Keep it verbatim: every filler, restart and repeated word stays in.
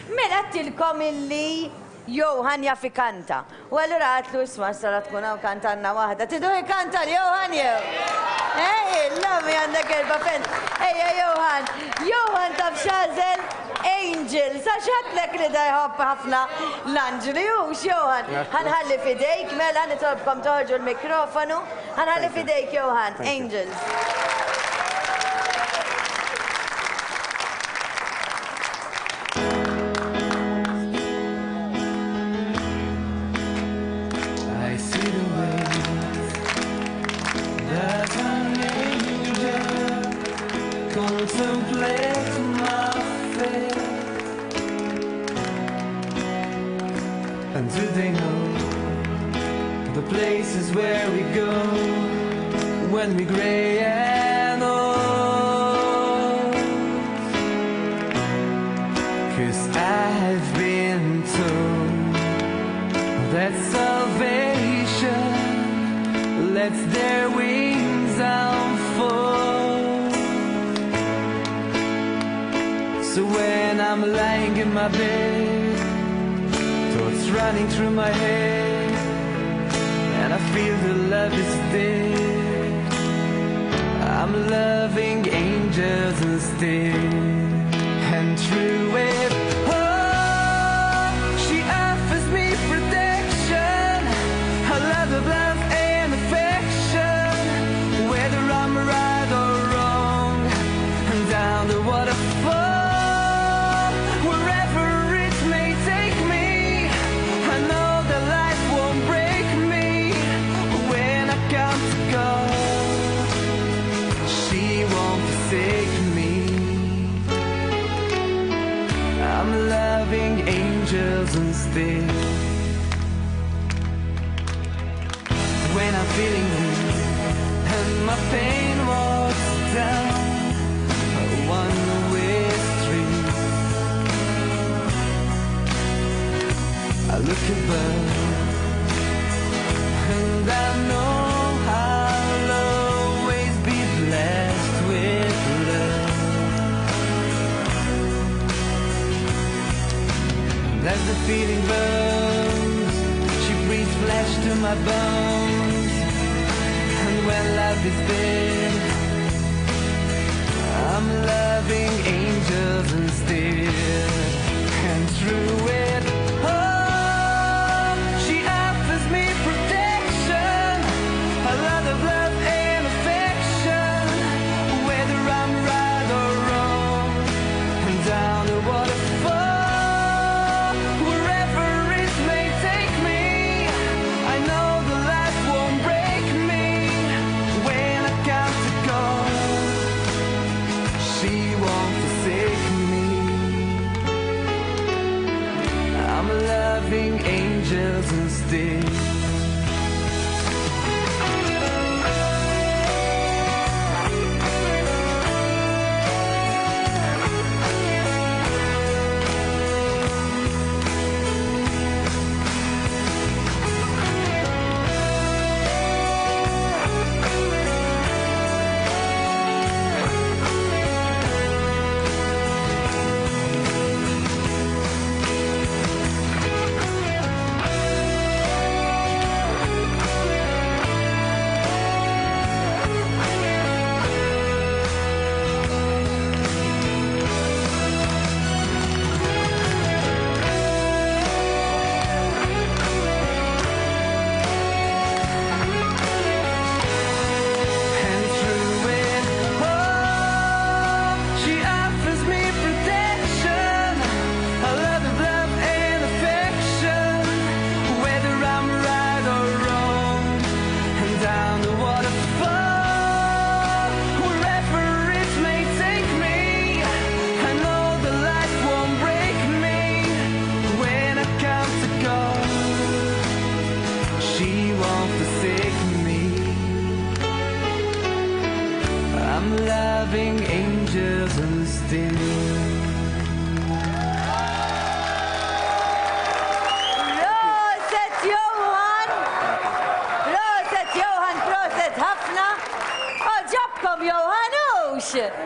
Mela tilkom illi Johan jaffi kanta. U għallura għatlu isma s-sara tkun għaw kantanna wahda. Tidu kanta Johan jew? Ej, l-lami għandek erba fen. Ejja Johan, Johan taf xazel Angel. Sa xatlek li da jħobb ħafna l-Angeli u Johan. Ħanħalli fidejk, mela nitolbkom toħġu l-mikrofonu. Ħanħalli fidejk Johan, Angels. Contemplate my fate, and do they know the places where we go when we gray and old? 'Cause I've been told that salvation lets their wings unfold. So when I'm lying in my bed, thoughts running through my head, and I feel the love is dead, I'm loving angels instead. And through it all, she offers me protection, a love of love and affection, whether I'm right or wrong, and down the waterfall. Angels instead. When I'm feeling weak and my pain walks down a one-way street, I look above and I know I'll always be blessed with love. As the feeling burns, she breathes flesh to my bones. And when love is dead, I'm loving angels instead. And through it all, she offers me protection, a lot of love and affection, whether I'm right or wrong, and down the waterfall. Angels instead. Angels instead. Proset Johan! Proset Johan, proset ħafna! Oh, ġabkom Johanux!